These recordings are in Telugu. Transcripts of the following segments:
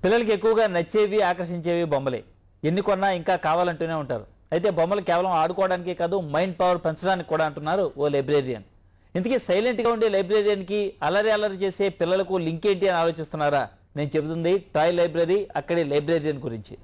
పిల్లలకి ఎక్కువగా నచ్చేవి ఆకర్షించేవి బొమ్మలే. ఎన్ని కొన్నా ఇంకా కావాలంటూనే ఉంటారు. అయితే బొమ్మలు కేవలం ఆడుకోవడానికే కాదు, మైండ్ పవర్ పెంచడానికి కూడా అంటున్నారు ఓ లైబ్రేరియన్. ఇంతకీ సైలెంట్ గా ఉండే లైబ్రేరియన్ కి అల్లరి చేసే పిల్లలకు లింక్ ఏంటి అని ఆలోచిస్తున్నారా? నేను చెబుతుంది టాయ్ లైబ్రరీ, అక్కడి లైబ్రేరియన్ గురించి.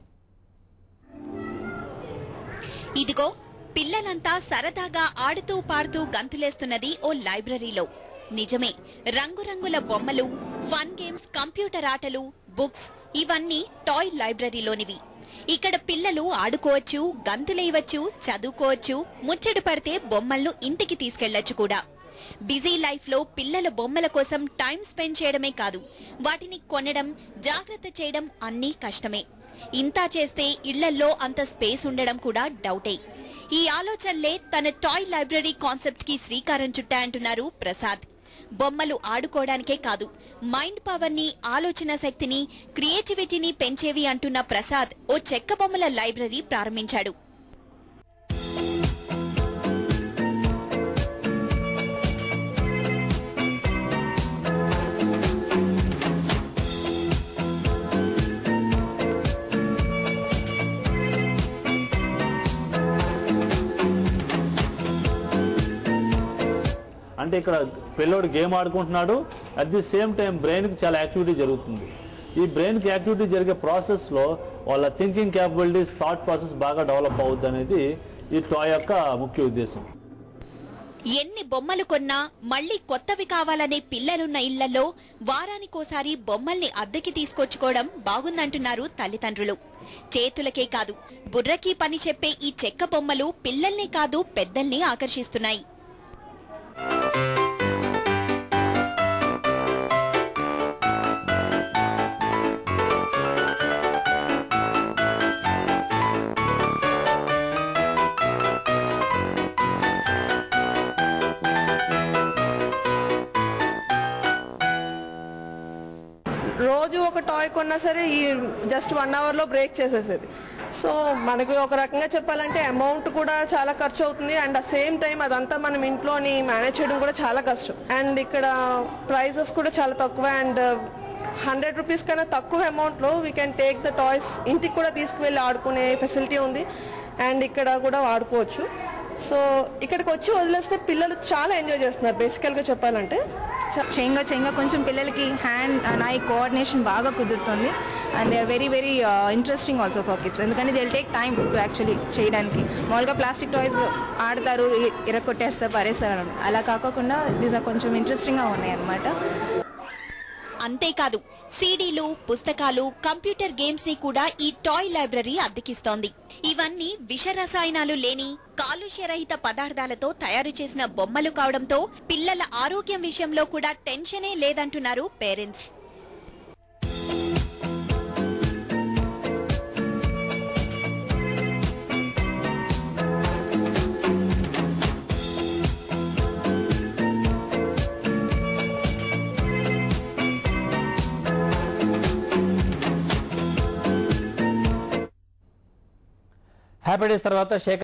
ఇదిగో పిల్లలంతా సరదాగా ఆడుతూ పాడుతూ గంతులేస్తున్నది ఓ లైబ్రరీలో. నిజమే, రంగురంగుల బొమ్మలు, ఫన్ గేమ్స్, కంప్యూటర్ ఆటలు, బుక్స్ ఇవన్నీ టాయ్ లైబ్రరీలోనివి. ఇక్కడ పిల్లలు ఆడుకోవచ్చు, గంతులేయవచ్చు, చదువుకోవచ్చు, ముచ్చట పడితే బొమ్మలను ఇంటికి తీసుకెళ్లొచ్చు కూడా. బిజీ లైఫ్ లో పిల్లల బొమ్మల కోసం టైం స్పెండ్ చేయడమే కాదు, వాటిని కొనడం, జాగ్రత్త చేయడం అన్నీ కష్టమే. ఇంతా చేస్తే ఇళ్లల్లో అంత స్పేస్ ఉండడం కూడా డౌటే. ఈ ఆలోచనలే తన టాయ్ లైబ్రరీ కాన్సెప్ట్ కి శ్రీకారం చుట్టాయంటున్నారు ప్రసాద్. బొమ్మలు ఆడుకోవడానికే కాదు, మైండ్ పవర్ ని, ఆలోచన శక్తిని, క్రియేటివిటీని పెంచేవి అంటున్న ప్రసాద్ ఓ చెక్క బొమ్మల లైబ్రరీ ప్రారంభించాడు. అంటే ఇక్కడ పిల్లోడు గేమ్ ఆడుకుంటున్నాడు, అట్ ది సేమ్ టైం బ్రెయిన్కి చాలా యాక్టివిటీ జరుగుతుంది. ఈ బ్రెయిన్కి యాక్టివిటీ జరిగే ప్రాసెస్లో వాళ్ళ థింకింగ్ క్యాపబిలిటీస్, థాట్ ప్రాసెస్ బాగా డెవలప్ అవుద్ది అనేది ఈ టాయ్ యొక్క ముఖ్య ఉద్దేశం. ఎన్ని బొమ్మలు కొన్నా మళ్లీ కొత్తవి కావాలనే పిల్లలున్న ఇళ్లలో వారానికోసారి బొమ్మల్ని అద్దెకి తీసుకొచ్చుకోవడం బాగుందంటున్నారు తల్లిదండ్రులు. చేతులకే కాదు, బుర్రకి పని చెప్పే ఈ చెక్క బొమ్మలు పిల్లల్నే కాదు, పెద్దల్ని ఆకర్షిస్తున్నాయి. రోజు ఒక టాయ్ కొన్నా సరే ఈ జస్ట్ 1 అవర్లో బ్రేక్ చేసేసేది. సో మనకు ఒక రకంగా చెప్పాలంటే అమౌంట్ కూడా చాలా ఖర్చు అవుతుంది, అండ్ ఆ సేమ్ టైం అదంతా మనం ఇంట్లోని మేనేజ్ చేయడం కూడా చాలా కష్టం. అండ్ ఇక్కడ ప్రైజెస్ కూడా చాలా తక్కువ, అండ్ 100 రూపీస్ కన్నా తక్కువ అమౌంట్లో we can take the toys, ఇంటికి కూడా తీసుకువెళ్ళి ఆడుకునే ఫెసిలిటీ ఉంది, అండ్ ఇక్కడ కూడా వాడుకోవచ్చు. సో ఇక్కడికి వచ్చి వదిలేస్తే పిల్లలు చాలా ఎంజాయ్ చేస్తున్నారు. బేసికల్గా చెప్పాలంటే చేయంగా కొంచెం పిల్లలకి హ్యాండ్ ఐ కోఆర్డినేషన్ బాగా కుదురుతుంది, and they are very interesting also for kids. ఎందుకంటే they will take time to actually చేయడానికి. మామూలుగా ప్లాస్టిక్ టాయ్స్ ఆడతారు, ఇరగొట్టేస్తారు, పరేస్తారు, అలా కాకుండా దీస్ ఆర్ కొంచెం ఇంట్రెస్టింగ్గా ఉన్నాయి అన్నమాట. అంతేకాదు, సీడీలు, పుస్తకాలు, కంప్యూటర్ గేమ్స్ ని కూడా ఈ టాయ్ లైబ్రరీ అద్దెకిస్తోంది. ఇవన్నీ విష రసాయనాలు లేని, కాలుష్యరహిత పదార్థాలతో తయారు చేసిన బొమ్మలు కావడంతో పిల్లల ఆరోగ్యం విషయంలో కూడా టెన్షనే లేదంటున్నారు పేరెంట్స్. హ్యాపీ డేస్ తర్వాత శేఖర్